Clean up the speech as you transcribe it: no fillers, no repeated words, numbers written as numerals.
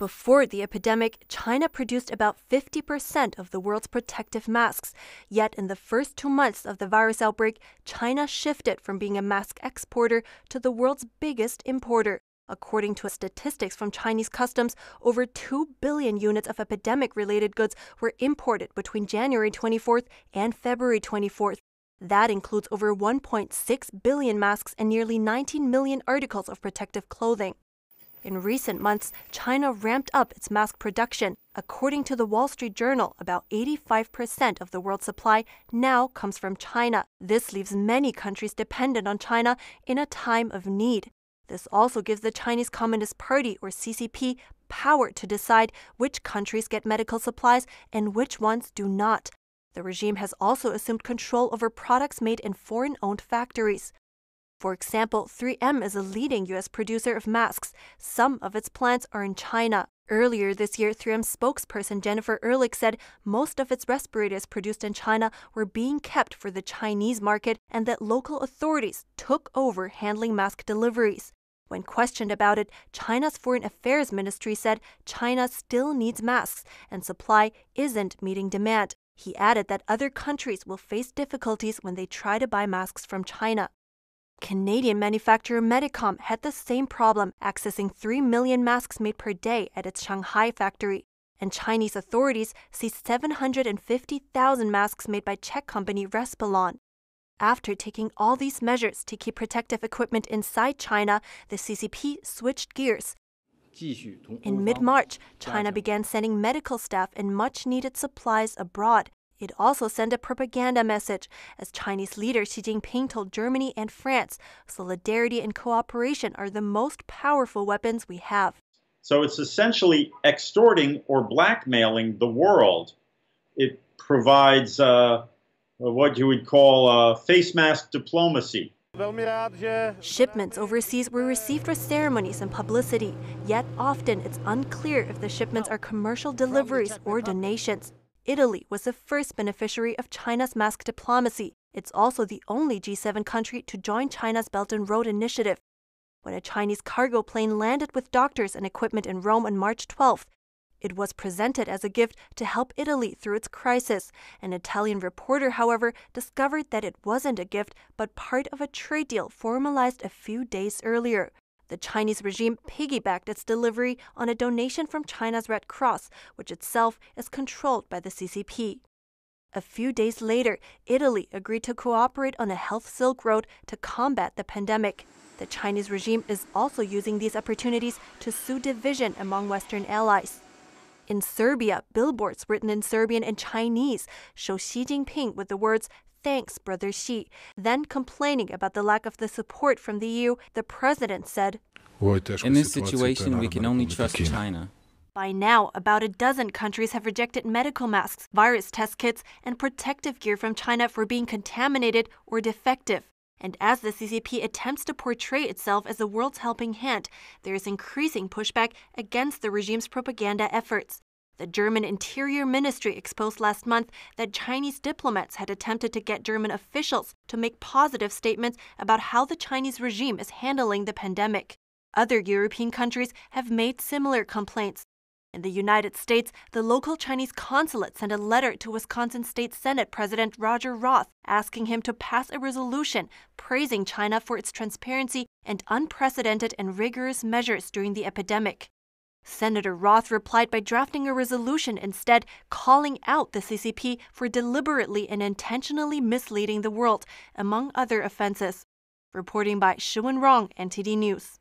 Before the epidemic, China produced about 50% of the world's protective masks. Yet in the first 2 months of the virus outbreak, China shifted from being a mask exporter to the world's biggest importer. According to statistics from Chinese customs, over 2 billion units of epidemic-related goods were imported between January 24th and February 24th. That includes over 1.6 billion masks and nearly 19 million articles of protective clothing. In recent months, China ramped up its mask production. According to the Wall Street Journal, about 85% of the world's supply now comes from China. This leaves many countries dependent on China in a time of need. This also gives the Chinese Communist Party, or CCP, power to decide which countries get medical supplies and which ones do not. The regime has also assumed control over products made in foreign-owned factories. For example, 3M is a leading U.S. producer of masks. Some of its plants are in China. Earlier this year, 3M spokesperson Jennifer Ehrlich said most of its respirators produced in China were being kept for the Chinese market and that local authorities took over handling mask deliveries. When questioned about it, China's Foreign Affairs Ministry said China still needs masks and supply isn't meeting demand. He added that other countries will face difficulties when they try to buy masks from China. Canadian manufacturer Medicom had the same problem, accessing 3 million masks made per day at its Shanghai factory. And Chinese authorities seized 750,000 masks made by Czech company Respiron. After taking all these measures to keep protective equipment inside China, the CCP switched gears. In mid-March, China began sending medical staff and much-needed supplies abroad. It also sent a propaganda message, as Chinese leader Xi Jinping told Germany and France, solidarity and cooperation are the most powerful weapons we have. So it's essentially extorting or blackmailing the world. It provides what you would call face mask diplomacy. Shipments overseas were received for ceremonies and publicity, yet often it's unclear if the shipments are commercial deliveries or donations. Italy was the first beneficiary of China's mask diplomacy. It's also the only G7 country to join China's Belt and Road Initiative. When a Chinese cargo plane landed with doctors and equipment in Rome on March 12th, it was presented as a gift to help Italy through its crisis. An Italian reporter, however, discovered that it wasn't a gift, but part of a trade deal formalized a few days earlier. The Chinese regime piggybacked its delivery on a donation from China's Red Cross, which itself is controlled by the CCP. A few days later, Italy agreed to cooperate on a health Silk Road to combat the pandemic. The Chinese regime is also using these opportunities to sow division among Western allies. In Serbia, billboards written in Serbian and Chinese show Xi Jinping with the words, "Thanks, Brother Xi." Then complaining about the lack of the support from the EU, the president said, "In this situation, we can only trust China." By now, about a dozen countries have rejected medical masks, virus test kits, and protective gear from China for being contaminated or defective. And as the CCP attempts to portray itself as the world's helping hand, there is increasing pushback against the regime's propaganda efforts. The German Interior Ministry exposed last month that Chinese diplomats had attempted to get German officials to make positive statements about how the Chinese regime is handling the pandemic. Other European countries have made similar complaints. In the United States, the local Chinese consulate sent a letter to Wisconsin State Senate President Roger Roth asking him to pass a resolution praising China for its transparency and unprecedented and rigorous measures during the epidemic. Senator Roth replied by drafting a resolution instead, calling out the CCP for deliberately and intentionally misleading the world, among other offenses. Reporting by Shiwen Rong, NTD News.